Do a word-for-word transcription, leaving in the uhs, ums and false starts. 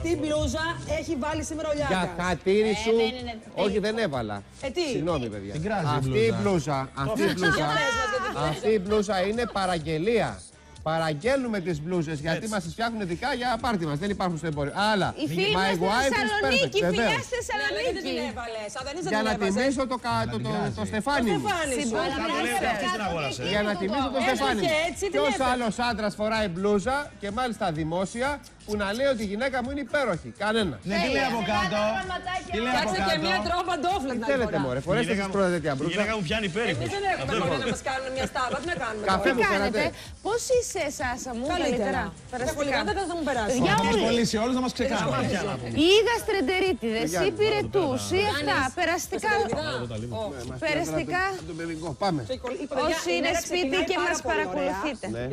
Αυτή η μπλούζα έχει βάλει σήμερα ο Λιάγκας. Για χατήρι σου. Όχι, δεν έβαλα. Ε, τι? Συγγνώμη, παιδιά. Αυτή η μπλούζα. Αυτή η μπλούζα. Αυτή η μπλούζα είναι παραγγελία. Παραγγέλνουμε τις μπλούζες γιατί μας τις φτιάχνουν ειδικά για πάρτι μας. Δεν υπάρχουν στο εμπόριο. Αλλά η φίλη μας στη Θεσσαλονίκη, φιλιά στη Θεσσαλονίκη. Για να τιμήσω το, το, το, το στεφάνι μου. Για να τιμήσω το στεφάνι μου. Ποιος άλλος άντρας φοράει μπλούζα και μάλιστα δημόσια που να λέει ότι η γυναίκα μου είναι υπέροχη. Κανένα. Ναι, τι λέει από κάτω. Φτιάξε και μια τρόπα παντόφλα. Τι θέλετε, μωρέ, φορέστε τις πρώτα τέτοια μπλούζα. Η γυναίκα μου πιάνει υπέροχη. Εμείς δεν έχουμε μόνο να μας κάνουν μια στάβα. Τι να κάνουμε. Καφέ μου φέρατε. Πώς είσαι, Σάσα μου, καλύτερα. Περαστικά. Δεν θα μου περάσει. Πολύ σε όλους να μας ξεκάνουν. Ή γαστρεντερίτιδες, ή πυρετούς, ή αυτά. Περαστικά. Περαστικά. Πάμε. Όσοι είναι σπίτι και μας παρακολουθείτε.